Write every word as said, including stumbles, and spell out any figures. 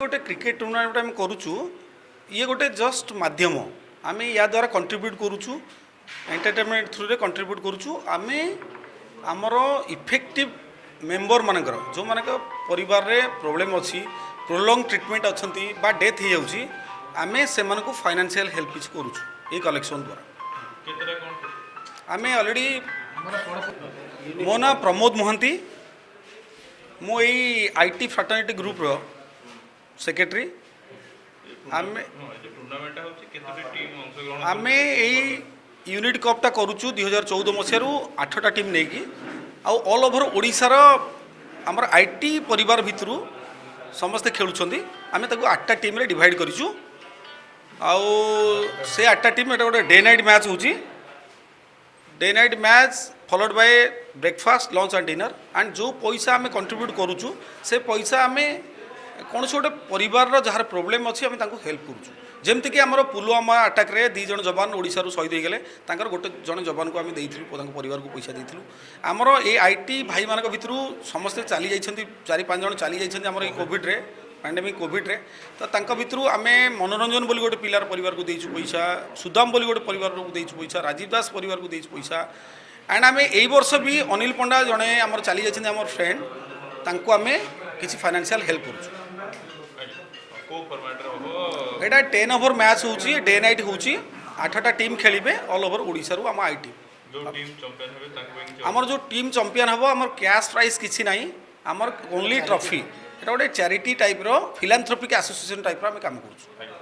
गोटे cricket tournament आम करुचु ये गोटे जस्ट माध्यम आम या द्वारा कंट्रीब्यूट करुचु एंटरटेनमेंट थ्रू रे कंट्रीब्यूट करुचु आम आमर इफेक्टिव मेंबर मानकर जो मान परिवार रे प्रॉब्लम अच्छी प्रोलंग ट्रीटमेंट अच्छा बा डेथ हो जाऊँगी आम से फाइनेंशियल हेल्प किसी करुचु ये कलेक्शन द्वारा आम ऑलरेडी मो ना प्रमोद मोहंती मो यही आईटी फ्राटर्निटी ग्रुप रो सेक्रेटरी आमे आमे यही यूनिट कपटा करुचु दुई हजार चौदह मसीह आठटा टीम नहीं आउ ऑल ओवर ओडिशार आमर आईटी परिवार भितरू समस्ते खेलुछंदी आमे ताको आठटा टीम रे डिवाइड करिचु आउ से आठटा टीम एटा गोटे डे नाइट मैच होची day night match followed by breakfast lunch and dinner and जो पैसा आमे कंट्रीब्यूट करुचु से पैसा आमे कौन से गोटे परिवार जार प्रोब्लेम अच्छी आम हेल्प करुचु जमती कि आम पुलवामा अटैक रे दी जन जवान ओडिशा शहीद होगले गोटे जन जवान को आम देइथिलु परिवार को पैसा देइथिलु आमर ए आईटी भाई मान भितर समस्ते चली जाइछन्ती चारि पाँच जन चली जाइछन्ती आमर कोविड रे पैंडेमिक कोविड रे तो तांका भितर आम मनोरंजन बोली गोटे पिलार परिवार को देइछु पैसा सुदाम बोली गोटे परिवार को देइछु पैसा राजीव दास परिवार को देइछु पैसा एंड आम एई वर्ष भी अनिल पंडा जड़े आमर चली जाइछन्ती आमर फ्रेंड तांको आम किसी फाइनेंशियल हेल्प करुचु एटा टेन ओवर मैच होची डे नाइट होची आठटा टीम खेलिबे ऑल ओवर ओडिसा रु आम आईटी आमर जो टीम चैंपियन हबो आमर कैश प्राइज किछि नाही आमर ओनली ट्रॉफी एटा गोटे चैरिटी टाइप रो फिलांथ्रोपिक एसोसिएशन टाइप रो आम काम करूछु।